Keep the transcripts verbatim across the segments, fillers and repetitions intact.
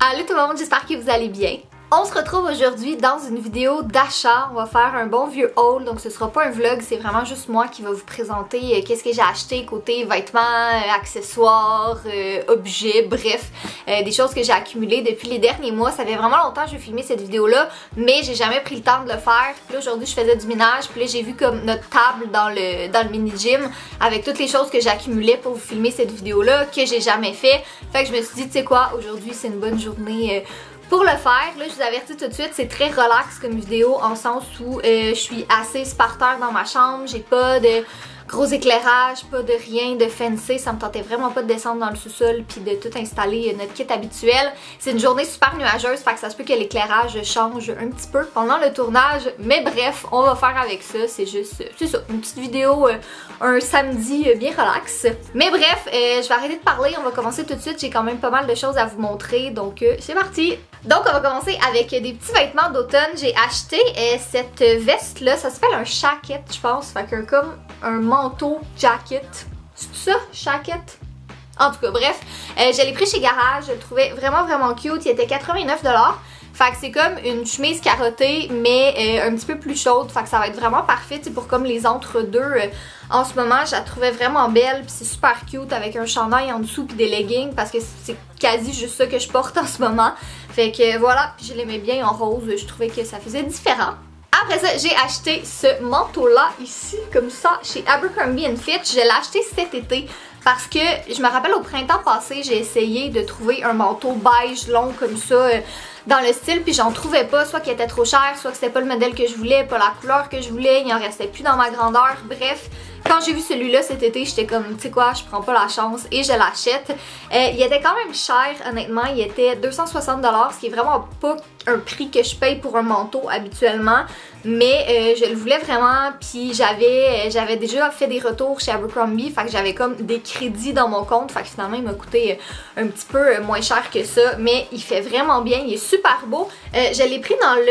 Allô tout le monde, j'espère que vous allez bien. On se retrouve aujourd'hui dans une vidéo d'achat. On va faire un bon vieux haul, donc ce sera pas un vlog, c'est vraiment juste moi qui va vous présenter euh, qu'est-ce que j'ai acheté côté vêtements, euh, accessoires, euh, objets, bref, euh, des choses que j'ai accumulées depuis les derniers mois. Ça fait vraiment longtemps que je vais filmer cette vidéo-là, mais j'ai jamais pris le temps de le faire. Puis là aujourd'hui je faisais du ménage, puis là j'ai vu comme notre table dans le, dans le mini-gym avec toutes les choses que j'accumulais pour vous filmer cette vidéo-là que j'ai jamais fait. Fait que je me suis dit, tu sais quoi, aujourd'hui c'est une bonne journée euh, pour le faire. Là, je vous avertis tout de suite, c'est très relax comme vidéo en sens où euh, je suis assise par terre dans ma chambre, j'ai pas de gros éclairage, pas de rien de fancy, ça me tentait vraiment pas de descendre dans le sous-sol puis de tout installer notre kit habituel. C'est une journée super nuageuse, fait que ça se peut que l'éclairage change un petit peu pendant le tournage, mais bref, on va faire avec ça, c'est juste, c'est ça, une petite vidéo, euh, un samedi euh, bien relax. Mais bref, euh, je vais arrêter de parler, on va commencer tout de suite, j'ai quand même pas mal de choses à vous montrer, donc euh, c'est parti! Donc on va commencer avec des petits vêtements d'automne. J'ai acheté euh, cette veste là, ça s'appelle un jacket je pense, fait que comme un manteau jacket. C'est ça, jacket? En tout cas bref, euh, je l'ai pris chez Garage, je le trouvais vraiment vraiment cute, il était quatre-vingt-neuf dollars. Fait que c'est comme une chemise carottée mais euh, un petit peu plus chaude, fait que ça va être vraiment parfait pour comme les entre-deux. Euh, en ce moment, je la trouvais vraiment belle, puis c'est super cute avec un chandail en dessous puis des leggings parce que c'est quasi juste ça que je porte en ce moment. Fait que voilà, puis je l'aimais bien en rose, je trouvais que ça faisait différent. Après ça, j'ai acheté ce manteau-là ici, comme ça, chez Abercrombie and Fitch. Je l'ai acheté cet été parce que je me rappelle au printemps passé, j'ai essayé de trouver un manteau beige long comme ça euh, dans le style, puis j'en trouvais pas, soit qu'il était trop cher, soit que c'était pas le modèle que je voulais, pas la couleur que je voulais, il en restait plus dans ma grandeur, bref. Quand j'ai vu celui-là cet été, j'étais comme, tu sais quoi, je prends pas la chance et je l'achète. Euh, il était quand même cher, honnêtement, il était deux cent soixante dollars, ce qui est vraiment pas un prix que je paye pour un manteau habituellement. Mais euh, je le voulais vraiment, puis j'avais euh, j'avais déjà fait des retours chez Abercrombie, fait que j'avais comme des crédits dans mon compte, fait que finalement il m'a coûté un petit peu moins cher que ça, mais il fait vraiment bien, il est super beau. Euh, je l'ai pris dans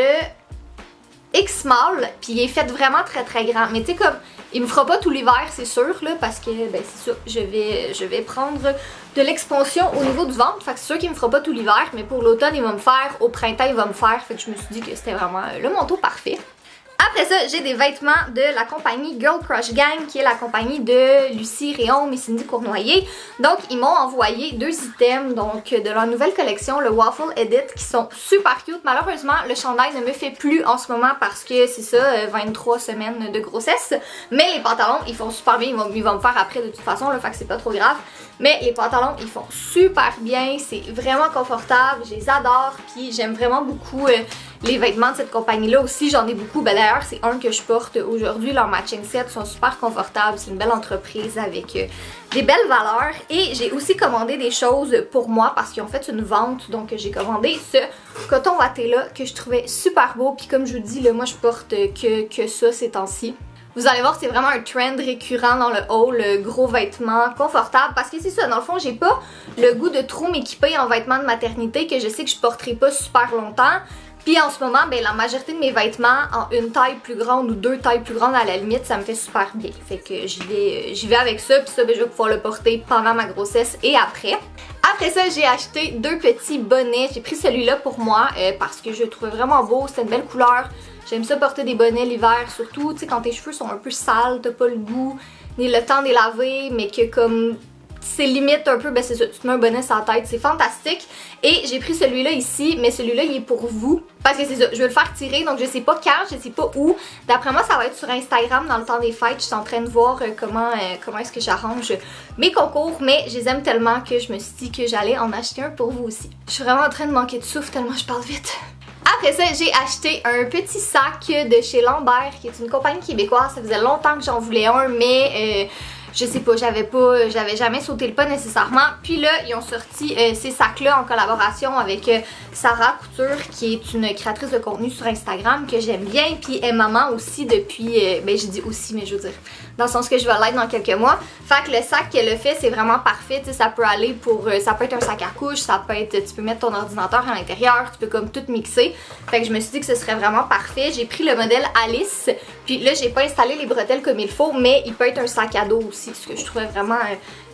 le X-Small, puis il est fait vraiment très très grand, mais tu sais comme, il me fera pas tout l'hiver c'est sûr là, parce que ben c'est ça, je vais, je vais prendre de l'expansion au niveau du ventre, fait que c'est sûr qu'il me fera pas tout l'hiver, mais pour l'automne il va me faire, au printemps il va me faire, fait que je me suis dit que c'était vraiment le manteau parfait. Après ça, j'ai des vêtements de la compagnie Girl Crush Gang, qui est la compagnie de Lucie Réaume et Cindy Cournoyer. Donc, ils m'ont envoyé deux items donc de leur nouvelle collection, le Waffle Edit, qui sont super cute. Malheureusement, le chandail ne me fait plus en ce moment parce que c'est ça, vingt-trois semaines de grossesse. Mais les pantalons, ils font super bien. Ils vont, ils vont me faire après de toute façon, là, fait que c'est pas trop grave. Mais les pantalons, ils font super bien. C'est vraiment confortable. Je les adore. Puis j'aime vraiment beaucoup euh, les vêtements de cette compagnie-là aussi. J'en ai beaucoup. Ben, d'ailleurs, c'est un que je porte aujourd'hui. Leurs matching sets sont super confortables. C'est une belle entreprise avec euh, des belles valeurs. Et j'ai aussi commandé des choses pour moi parce qu'ils ont fait une vente. Donc j'ai commandé ce coton watté-là que je trouvais super beau. Puis comme je vous dis, là, moi je porte que, que ça ces temps-ci. Vous allez voir, c'est vraiment un trend récurrent dans le haul, le gros vêtements confortables, parce que c'est ça, dans le fond, j'ai pas le goût de trop m'équiper en vêtements de maternité que je sais que je porterai pas super longtemps. Puis en ce moment, ben la majorité de mes vêtements en une taille plus grande ou deux tailles plus grandes à la limite, ça me fait super bien. Fait que j'y vais, j'y vais avec ça, puis ça, ben, je vais pouvoir le porter pendant ma grossesse et après. Après ça, j'ai acheté deux petits bonnets. J'ai pris celui-là pour moi euh, parce que je le trouvais vraiment beau, c'était une belle couleur. J'aime ça porter des bonnets l'hiver, surtout tu sais quand tes cheveux sont un peu sales, t'as pas le goût, ni le temps de les laver, mais que comme c'est limite un peu, ben c'est ça, tu te mets un bonnet sur la tête, c'est fantastique. Et j'ai pris celui-là ici, mais celui-là il est pour vous, parce que c'est ça, je vais le faire tirer, donc je sais pas quand, je sais pas où. D'après moi ça va être sur Instagram dans le temps des fêtes, je suis en train de voir euh, comment, euh, comment est-ce que j'arrange mes concours, mais je les aime tellement que je me suis dit que j'allais en acheter un pour vous aussi. Je suis vraiment en train de manquer de souffle tellement je parle vite. Après ça, j'ai acheté un petit sac de chez Lambert, qui est une compagnie québécoise. Ça faisait longtemps que j'en voulais un, mais euh, je sais pas, j'avais pas, j'avais jamais sauté le pas nécessairement. Puis là, ils ont sorti euh, ces sacs-là en collaboration avec euh, Sarah Couture, qui est une créatrice de contenu sur Instagram que j'aime bien. Puis elle est maman aussi depuis, euh, ben je dis aussi, mais je veux dire, dans le sens que je vais l'être dans quelques mois. Fait que le sac qu'elle a fait, c'est vraiment parfait. Tu sais, ça peut aller pour, euh, ça peut être un sac à couche, ça peut être, tu peux mettre ton ordinateur à l'intérieur, tu peux comme tout mixer. Fait que je me suis dit que ce serait vraiment parfait. J'ai pris le modèle Alice, puis là j'ai pas installé les bretelles comme il faut, mais il peut être un sac à dos aussi, ce que je trouvais vraiment euh,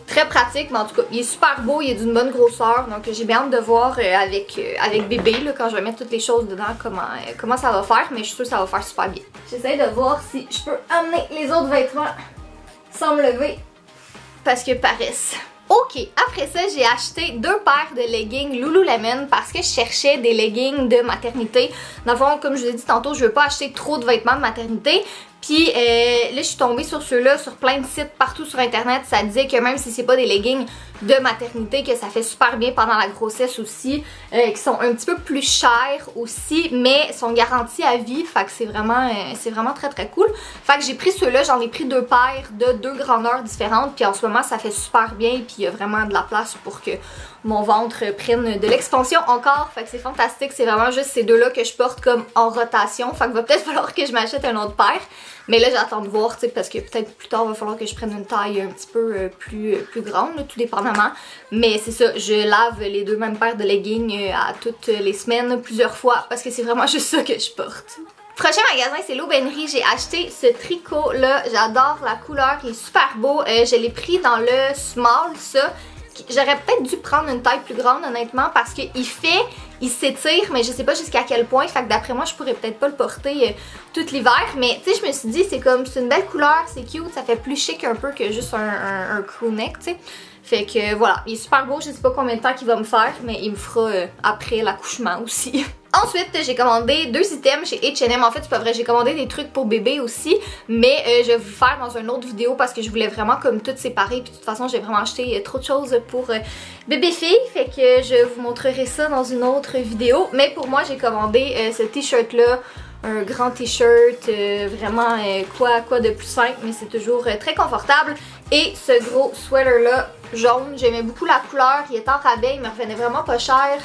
Très pratique, mais en tout cas, il est super beau, il est d'une bonne grosseur. Donc j'ai bien hâte de voir euh, avec, euh, avec bébé, là, quand je vais mettre toutes les choses dedans, comment, euh, comment ça va faire. Mais je suis sûre que ça va faire super bien. J'essaie de voir si je peux amener les autres vêtements sans me lever. Parce que paresse. Ok, après ça, j'ai acheté deux paires de leggings Lululemon parce que je cherchais des leggings de maternité. Dans le fond, comme je vous ai dit tantôt, je veux pas acheter trop de vêtements de maternité. Puis euh, là, je suis tombée sur ceux-là, sur plein de sites partout sur internet. Ça disait que même si c'est pas des leggings de maternité, que ça fait super bien pendant la grossesse aussi, euh, qui sont un petit peu plus chers aussi, mais sont garantis à vie. Fait que c'est vraiment, euh, c'est vraiment très très cool. Fait que j'ai pris ceux-là, j'en ai pris deux paires de deux grandeurs différentes. Puis en ce moment, ça fait super bien. Puis il y a vraiment de la place pour que mon ventre prenne de l'expansion encore. Fait que c'est fantastique. C'est vraiment juste ces deux-là que je porte comme en rotation. Fait que va peut-être falloir que je m'achète un autre paire. Mais là, j'attends de voir, tu sais, parce que peut-être plus tard, il va falloir que je prenne une taille un petit peu euh, plus, euh, plus grande, là, tout dépendamment. Mais c'est ça, je lave les deux mêmes paires de leggings euh, à toutes les semaines, plusieurs fois, parce que c'est vraiment juste ça que je porte. Prochain magasin, c'est l'Aubainerie. J'ai acheté ce tricot-là. J'adore la couleur, il est super beau. Euh, je l'ai pris dans le small, ça. J'aurais peut-être dû prendre une taille plus grande, honnêtement, parce qu'il fait, il s'étire, mais je sais pas jusqu'à quel point. Fait que d'après moi, je pourrais peut-être pas le porter euh, tout l'hiver. Mais tu sais, je me suis dit, c'est comme, c'est une belle couleur, c'est cute, ça fait plus chic un peu que juste un, un, un crew neck, tu sais. Fait que voilà, il est super beau, je sais pas combien de temps qu'il va me faire, mais il me fera euh, après l'accouchement aussi. Ensuite, j'ai commandé deux items chez H and M. En fait, c'est pas vrai, j'ai commandé des trucs pour bébé aussi, mais euh, je vais vous faire dans une autre vidéo parce que je voulais vraiment comme tout séparer. Puis de toute façon, j'ai vraiment acheté euh, trop de choses pour euh, bébé-fille, fait que je vous montrerai ça dans une autre vidéo. Mais pour moi, j'ai commandé euh, ce t-shirt-là, un grand t-shirt, euh, vraiment euh, quoi, quoi de plus simple, mais c'est toujours euh, très confortable. Et ce gros sweater-là, jaune, j'aimais beaucoup la couleur, il est en rabais, il me revenait vraiment pas cher.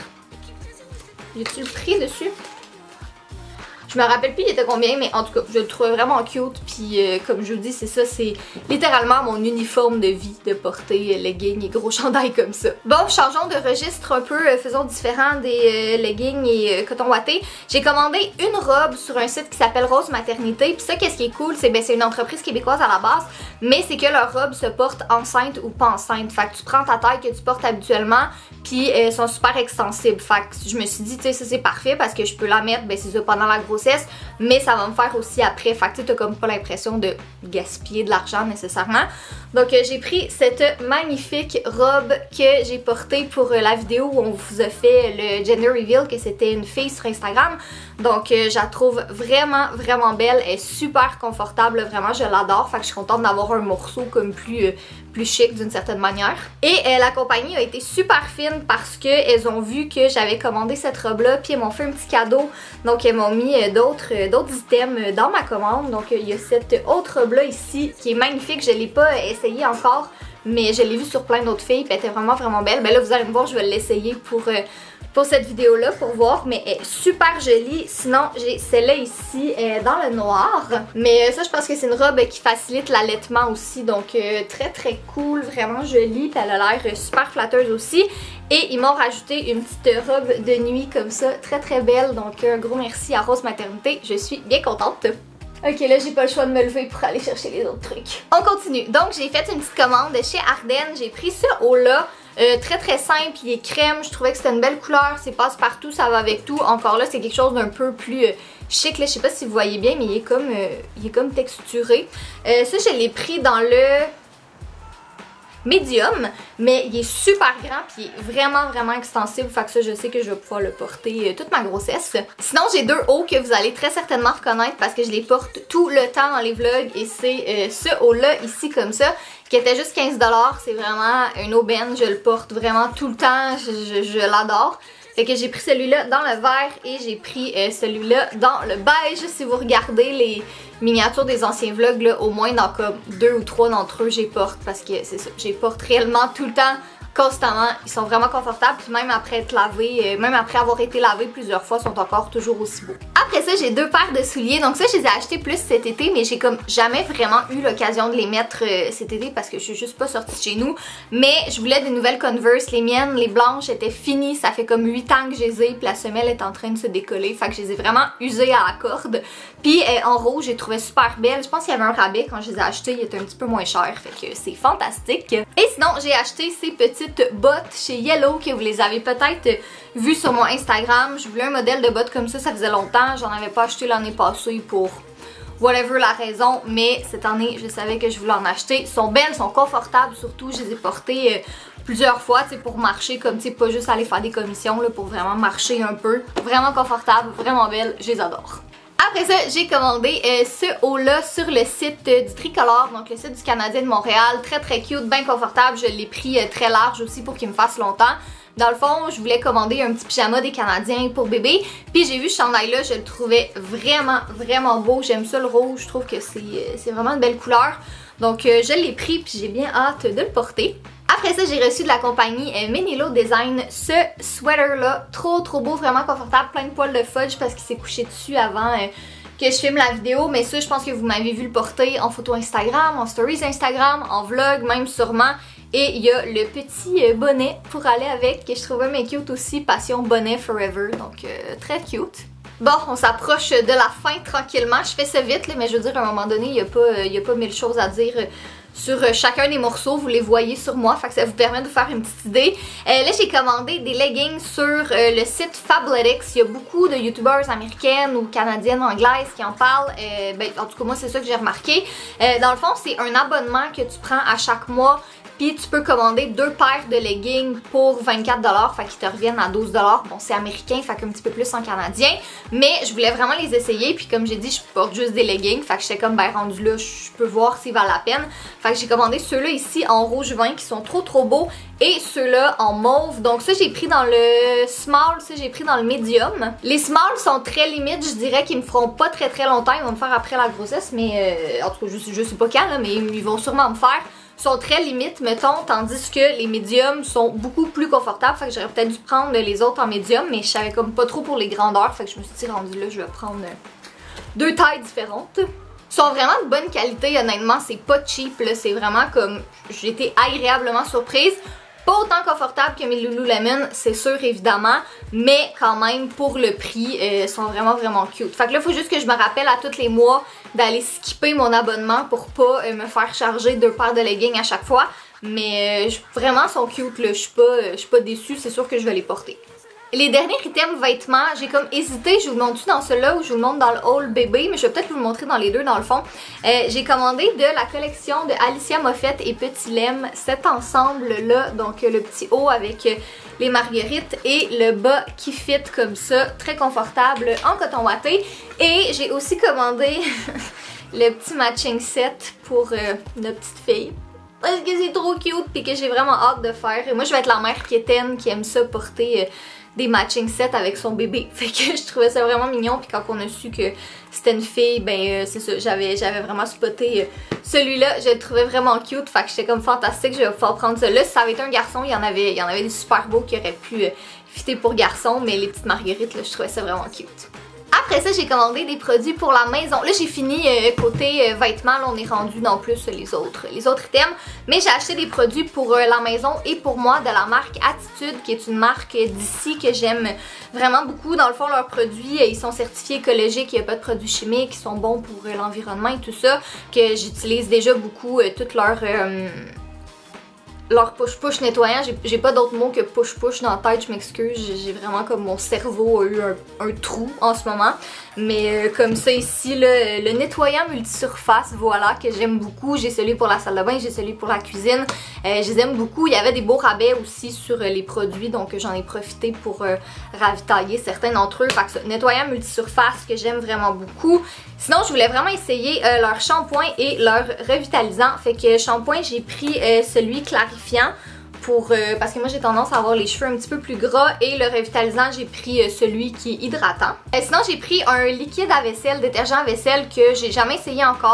Y a-tu le prix dessus? Je me rappelle plus il était combien, mais en tout cas, je le trouvais vraiment cute. Puis euh, comme je vous dis, c'est ça, c'est littéralement mon uniforme de vie de porter euh, leggings et gros chandail comme ça. Bon, changeons de registre un peu, euh, faisons différent des euh, leggings et euh, coton watté. J'ai commandé une robe sur un site qui s'appelle Rose Maternité. Puis ça, qu'est-ce qui est cool, c'est ben c'est une entreprise québécoise à la base, mais c'est que leur robe se porte enceinte ou pas enceinte. Fait que tu prends ta taille que tu portes habituellement, puis elles euh, sont super extensibles. Fait que je me suis dit, tu sais, ça c'est parfait parce que je peux la mettre, ben c'est ça, pendant la grossesse, mais ça va me faire aussi après. Fait que tu t'as comme pas l'impression de gaspiller de l'argent nécessairement. Donc euh, j'ai pris cette magnifique robe que j'ai portée pour euh, la vidéo où on vous a fait le gender reveal, que c'était une fille sur Instagram. Donc euh, je la trouve vraiment vraiment belle, elle est super confortable, vraiment je l'adore. Fait que je suis contente d'avoir un morceau comme plus, euh, plus chic d'une certaine manière. Et euh, la compagnie a été super fine parce qu'elles ont vu que j'avais commandé cette robe là, puis elles m'ont fait un petit cadeau. Donc elles m'ont mis euh, d'autres euh, d'autres items dans ma commande. Donc il euh, y a cette autre robe là ici qui est magnifique, je l'ai pas essayé encore, mais je l'ai vue sur plein d'autres filles, puis elle était vraiment vraiment belle. Ben là vous allez me voir, je vais l'essayer pour... Euh, pour cette vidéo là pour voir, mais elle est super jolie. Sinon j'ai celle-là ici euh, dans le noir, mais euh, ça je pense que c'est une robe qui facilite l'allaitement aussi, donc euh, très très cool, vraiment jolie, puis elle a l'air euh, super flatteuse aussi. Et ils m'ont rajouté une petite robe de nuit comme ça, très très belle, donc un gros merci à Rose Maternité, je suis bien contente. Ok, là j'ai pas le choix de me lever pour aller chercher les autres trucs. On continue. Donc j'ai fait une petite commande chez Ardennes, j'ai pris ce haut-là. Euh, très très simple, il est crème, je trouvais que c'était une belle couleur, c'est passe-partout, ça va avec tout. Encore là, c'est quelque chose d'un peu plus euh, chic, là, je sais pas si vous voyez bien, mais il est comme, euh, il est comme texturé. Euh, ça, je l'ai pris dans le médium, mais il est super grand puis il est vraiment vraiment extensible, fait que ça je sais que je vais pouvoir le porter euh, toute ma grossesse. Sinon j'ai deux hauts que vous allez très certainement reconnaître parce que je les porte tout le temps dans les vlogs, et c'est euh, ce haut là ici comme ça qui était juste quinze dollars, c'est vraiment une aubaine, je le porte vraiment tout le temps, je, je, je l'adore. Fait que j'ai pris celui-là dans le vert et j'ai pris euh, celui-là dans le beige. Si vous regardez les miniatures des anciens vlogs, là, au moins dans comme deux ou trois d'entre eux, j'ai porte parce que c'est ça, j'ai porte réellement tout le temps constamment. Ils sont vraiment confortables, puis même après être lavés, euh, même après avoir été lavés plusieurs fois, sont encore toujours aussi beaux. Après ça, j'ai deux paires de souliers. Donc ça, je les ai achetés plus cet été, mais j'ai comme jamais vraiment eu l'occasion de les mettre euh, cet été parce que je suis juste pas sortie de chez nous. Mais je voulais des nouvelles Converse. Les miennes, les blanches, étaient finies. Ça fait comme huit ans que je les ai, puis la semelle est en train de se décoller. Fait que je les ai vraiment usées à la corde. Puis euh, en rouge, j'ai trouvé super belle. Je pense qu'il y avait un rabais quand je les ai achetées. Il était un petit peu moins cher. Fait que c'est fantastique. Et sinon, j'ai acheté ces petites bottes chez Yellow que vous les avez peut-être vues sur mon Instagram. Je voulais un modèle de bottes comme ça. Ça faisait longtemps. J'en avais pas acheté l'année passée pour whatever la raison. Mais cette année, je savais que je voulais en acheter. Elles sont belles, sont confortables surtout. Je les ai portées... Euh, plusieurs fois, tu sais, pour marcher, comme tu sais, pas juste aller faire des commissions, là, pour vraiment marcher un peu. Vraiment confortable, vraiment belle, je les adore. Après ça, j'ai commandé euh, ce haut-là sur le site euh, du Tricolore, donc le site du Canadien de Montréal. Très très cute, bien confortable. Je l'ai pris euh, très large aussi pour qu'il me fasse longtemps. Dans le fond, je voulais commander un petit pyjama des Canadiens pour bébé. Puis j'ai vu ce chandail-là, je le trouvais vraiment, vraiment beau. J'aime ça le rouge, je trouve que c'est euh, vraiment une belle couleur. Donc euh, je l'ai pris puis j'ai bien hâte de le porter. Après ça, j'ai reçu de la compagnie euh, Menilo Design ce sweater-là. Trop trop beau, vraiment confortable, plein de poils de fudge parce qu'il s'est couché dessus avant euh, que je filme la vidéo. Mais ça, je pense que vous m'avez vu le porter en photo Instagram, en stories Instagram, en vlog même sûrement. Et il y a le petit euh, bonnet pour aller avec que je trouvais mais cute aussi, Passion Bonnet Forever. Donc euh, très cute. Bon, on s'approche de la fin tranquillement. Je fais ça vite, là, mais je veux dire, à un moment donné, il n'y a, euh, a pas mille choses à dire euh, sur euh, chacun des morceaux. Vous les voyez sur moi, fait que ça vous permet de vous faire une petite idée. Euh, là, j'ai commandé des leggings sur euh, le site Fabletics. Il y a beaucoup de youtubeurs américaines ou canadiennes, anglaises qui en parlent. Euh, ben, en tout cas, moi, c'est ça que j'ai remarqué. Euh, dans le fond, c'est un abonnement que tu prends à chaque mois. Puis tu peux commander deux paires de leggings pour vingt-quatre dollars, fait qu'ils te reviennent à douze dollars. Bon, c'est américain, fait qu'un petit peu plus en canadien. Mais je voulais vraiment les essayer, puis comme j'ai dit, je porte juste des leggings. Fait que j'étais comme ben rendu là, je peux voir s'ils valent la peine. Fait que j'ai commandé ceux-là ici en rouge vin qui sont trop trop beaux. Et ceux-là en mauve. Donc ça, j'ai pris dans le small, ça j'ai pris dans le medium. Les smalls sont très limites, je dirais qu'ils me feront pas très très longtemps. Ils vont me faire après la grossesse, mais euh, en tout cas, je, je sais pas quand, là, mais ils vont sûrement me faire. Sont très limites, mettons, tandis que les médiums sont beaucoup plus confortables. Fait que j'aurais peut-être dû prendre les autres en médium, mais je savais comme pas trop pour les grandeurs. Fait que je me suis dit, rendu là, je vais prendre deux tailles différentes. Ils sont vraiment de bonne qualité, honnêtement, c'est pas cheap, là. C'est vraiment comme, j'ai été agréablement surprise. Pas autant confortable que mes Lululemon, c'est sûr évidemment, mais quand même pour le prix, euh, sont vraiment vraiment cute. Fait que là, il faut juste que je me rappelle à tous les mois d'aller skipper mon abonnement pour pas euh, me faire charger deux paires de leggings à chaque fois. Mais euh, vraiment, sont cute là, je suis pas, euh, je suis pas déçue, c'est sûr que je vais les porter. Les derniers items vêtements, j'ai comme hésité, je vous le montre-tu dans celui-là ou je vous le montre dans le haul bébé, mais je vais peut-être vous le montrer dans les deux dans le fond. Euh, j'ai commandé de la collection de Alicia Moffett et Petit Lem cet ensemble-là, donc euh, le petit haut avec euh, les marguerites et le bas qui fit comme ça, très confortable en coton ouaté. Et j'ai aussi commandé le petit matching set pour euh, notre petite fille. Parce que c'est trop cute et que j'ai vraiment hâte de faire. Et moi, je vais être la mère quétaine qui aime ça porter... Euh, des matching sets avec son bébé. Fait que je trouvais ça vraiment mignon. Puis quand on a su que c'était une fille, ben euh, c'est ça, j'avais j'avais vraiment spoté euh, celui-là. Je le trouvais vraiment cute. Fait que j'étais comme fantastique, je vais pouvoir prendre celui-là. Si ça avait été un garçon, il y en avait, il y en avait des super beaux qui auraient pu euh, fitter pour garçon. Mais les petites marguerites, là, je trouvais ça vraiment cute. Après ça, j'ai commandé des produits pour la maison. Là, j'ai fini euh, côté euh, vêtements. Là, on est rendu dans plus les autres, les autres items. Mais j'ai acheté des produits pour euh, la maison et pour moi de la marque Attitude, qui est une marque d'ici que j'aime vraiment beaucoup. Dans le fond, leurs produits, euh, ils sont certifiés écologiques. Il n'y a pas de produits chimiques. Ils sont bons pour euh, l'environnement et tout ça. Que j'utilise déjà beaucoup euh, toutes leurs... Euh, leur push-push nettoyant, j'ai pas d'autre mot que push-push dans la tête, je m'excuse, j'ai vraiment comme mon cerveau a eu un, un trou en ce moment. Mais euh, comme ça ici, là, le nettoyant multisurface, voilà, que j'aime beaucoup. J'ai celui pour la salle de bain, j'ai celui pour la cuisine. Euh, je les aime beaucoup. Il y avait des beaux rabais aussi sur euh, les produits, donc j'en ai profité pour euh, ravitailler certains d'entre eux. Fait que ça, nettoyant multisurface que j'aime vraiment beaucoup. Sinon, je voulais vraiment essayer euh, leur shampoing et leur revitalisant. Fait que shampoing, j'ai pris euh, celui clarifiant. Pour, euh, parce que moi j'ai tendance à avoir les cheveux un petit peu plus gras, et le revitalisant j'ai pris euh, celui qui est hydratant. Euh, sinon j'ai pris un liquide à vaisselle, détergent à vaisselle que j'ai jamais essayé encore,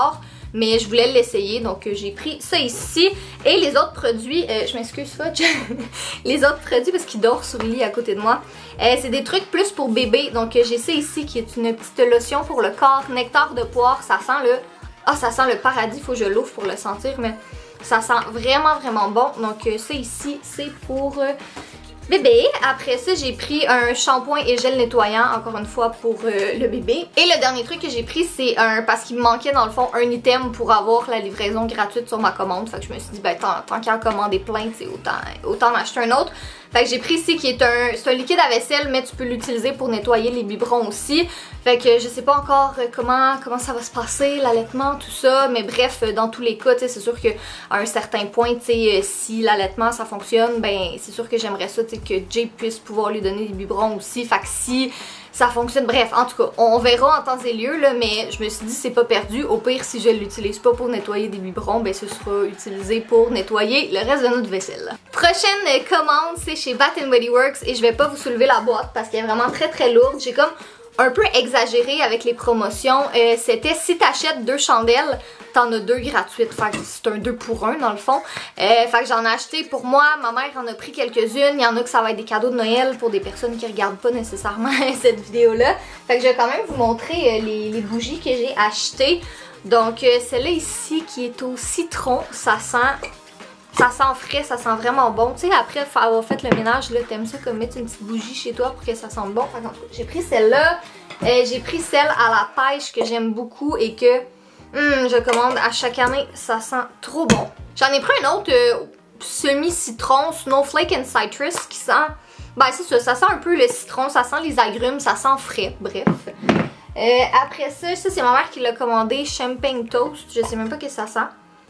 mais je voulais l'essayer, donc euh, j'ai pris ça ici. Et les autres produits, euh, je m'excuse Fudge, les autres produits parce qu'il dort sur le lit à côté de moi, euh, c'est des trucs plus pour bébé. Donc euh, j'ai ça ici qui est une petite lotion pour le corps, nectar de poire, ça sent le... Ah, ça sent le paradis, faut que je l'ouvre pour le sentir, mais ça sent vraiment vraiment bon. Donc euh, ça ici, c'est pour... Euh, bébé. Après ça, j'ai pris un shampoing et gel nettoyant, encore une fois pour euh, le bébé. Et le dernier truc que j'ai pris, c'est un, parce qu'il me manquait dans le fond un item pour avoir la livraison gratuite sur ma commande. Fait que je me suis dit, ben tant, tant qu'à commander plein, c'est autant, autant en acheter un autre. Fait que j'ai pris ici qui est un, c'est un liquide à vaisselle, mais tu peux l'utiliser pour nettoyer les biberons aussi. Fait que je sais pas encore comment, comment ça va se passer, l'allaitement, tout ça. Mais bref, dans tous les cas, c'est sûr qu'à un certain point, t'sais, si l'allaitement ça fonctionne, ben c'est sûr que j'aimerais ça que Jay puisse pouvoir lui donner des biberons aussi. Fait que si ça fonctionne, bref, en tout cas, on verra en temps et lieu, là, mais je me suis dit c'est pas perdu. Au pire, si je l'utilise pas pour nettoyer des biberons, ben ce sera utilisé pour nettoyer le reste de notre vaisselle. Prochaine commande, c'est chez Bath and Body Works et je vais pas vous soulever la boîte parce qu'elle est vraiment très très lourde. J'ai comme un peu exagéré avec les promotions. Euh, C'était si t'achètes deux chandelles, t'en as deux gratuites. Fait que c'est un deux pour un dans le fond. Euh, fait que j'en ai acheté pour moi. Ma mère en a pris quelques-unes. Il y en a que ça va être des cadeaux de Noël pour des personnes qui regardent pas nécessairement cette vidéo-là. Fait que je vais quand même vous montrer euh, les, les bougies que j'ai achetées. Donc euh, celle-là ici qui est au citron, ça sent... Ça sent frais, ça sent vraiment bon. Tu sais, après avoir fait le ménage, là, t'aimes ça comme mettre une petite bougie chez toi pour que ça sente bon. Fait, j'ai pris celle-là. Euh, j'ai pris celle à la pêche que j'aime beaucoup et que hum, je commande à chaque année. Ça sent trop bon. J'en ai pris un autre euh, semi-citron, Snowflake and Citrus, qui sent... Ben c'est ça, ça sent un peu le citron, ça sent les agrumes, ça sent frais, bref. Euh, après ça, ça c'est ma mère qui l'a commandé, Champagne Toast. Je sais même pas ce que ça sent.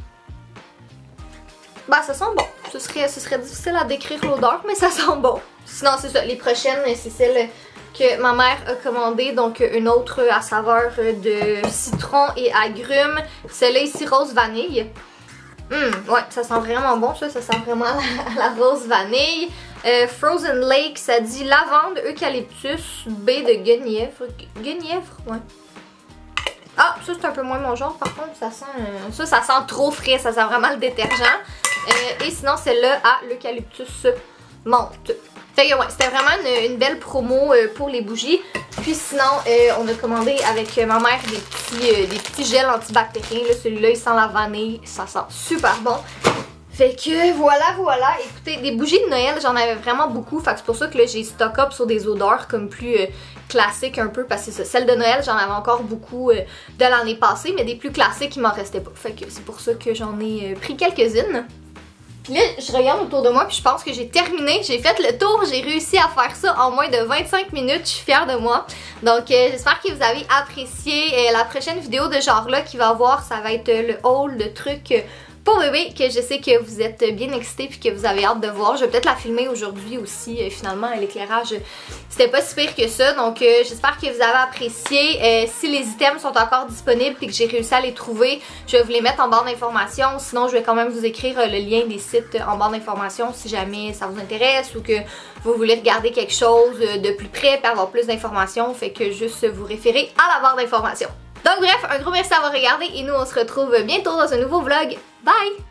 Bah ça sent bon. Ce serait, ce serait difficile à décrire l'odeur, mais ça sent bon. Sinon c'est ça, les prochaines c'est celle que ma mère a commandée. Donc une autre à saveur de citron et agrumes. Celle-là ici rose vanille. Hum, ouais, ça sent vraiment bon ça, ça sent vraiment la, la rose vanille. Euh, Frozen Lake, ça dit lavande, eucalyptus, baie de guenièvre. Guenièvre, ouais. Ah, ça c'est un peu moins mon genre, par contre ça sent euh, ça, ça sent trop frais, ça sent vraiment le détergent. Euh, et sinon celle-là à l'eucalyptus menthe. Fait que ouais, c'était vraiment une, une belle promo euh, pour les bougies. Puis sinon, euh, on a commandé avec euh, ma mère des petits, euh, des petits gels antibactériens. Celui-là il sent la vanille, ça sent super bon. Fait que voilà, voilà. Écoutez, des bougies de Noël, j'en avais vraiment beaucoup. Fait que c'est pour ça que là, j'ai stock up sur des odeurs comme plus euh, classiques un peu. Parce que c'est ça, celle de Noël, j'en avais encore beaucoup euh, de l'année passée. Mais des plus classiques, il m'en restait pas. Fait que c'est pour ça que j'en ai euh, pris quelques-unes. Puis là, je regarde autour de moi puis je pense que j'ai terminé. J'ai fait le tour, j'ai réussi à faire ça en moins de vingt-cinq minutes. Je suis fière de moi. Donc euh, j'espère que vous avez apprécié. Euh, la prochaine vidéo de genre là qui va avoir, ça va être euh, le haul de trucs... Euh, pour bébé, que je sais que vous êtes bien excités puis que vous avez hâte de voir. Je vais peut-être la filmer aujourd'hui aussi, euh, finalement, l'éclairage, c'était pas si pire que ça. Donc euh, j'espère que vous avez apprécié. Euh, si les items sont encore disponibles et que j'ai réussi à les trouver, je vais vous les mettre en barre d'informations. Sinon, je vais quand même vous écrire euh, le lien des sites en barre d'informations si jamais ça vous intéresse ou que vous voulez regarder quelque chose de plus près pour avoir plus d'informations. Fait que juste vous référer à la barre d'informations. Donc bref, un gros merci d'avoir regardé et nous on se retrouve bientôt dans un nouveau vlog. Bye!